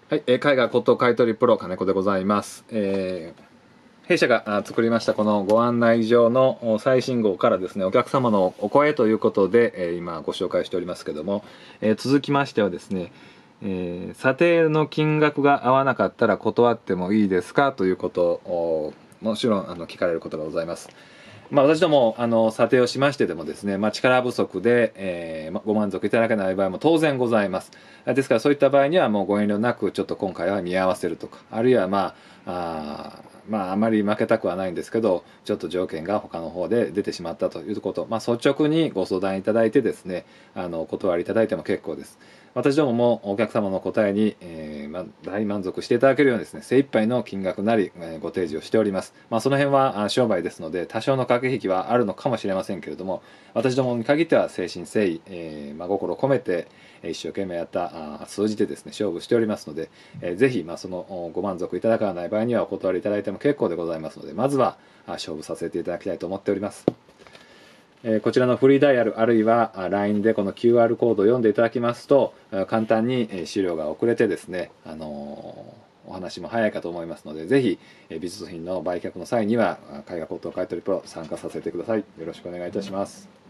はい、絵画骨董買取プロ金子でございます。弊社が作りましたこのご案内状の最新号からですね、お客様のお声ということで、今ご紹介しておりますけども、続きましてはですね、査定の金額が合わなかったら断ってもいいですかということをもちろん聞かれることがございます。私ども査定をしましてでもですね、力不足で、ご満足いただけない場合も当然ございます。ですからそういった場合にはもうご遠慮なくちょっと今回は見合わせるとか、あるいはあまり負けたくはないんですけど、ちょっと条件が他の方で出てしまったということ、率直にご相談いただいてですね、お断りいただいても結構です。私どももお客様の答えに、大満足していただけるようにですね、精一杯の金額なり、ご提示をしております。その辺は商売ですので、多少の駆け引きはあるのかもしれませんけれども、私どもに限っては誠心誠意、真心を込めて、一生懸命やった数字でですね、勝負しておりますので、ぜひ、そのご満足いただかない場合にはお断りいただいても結構でございますので、まずは勝負させていただきたいと思っております。こちらのフリーダイヤルあるいは LINE でこの QR コードを読んでいただきますと簡単に資料が送れてですね、お話も早いかと思いますので、ぜひ美術品の売却の際には絵画骨董買取プロ参加させてください。よろしくお願いいたします。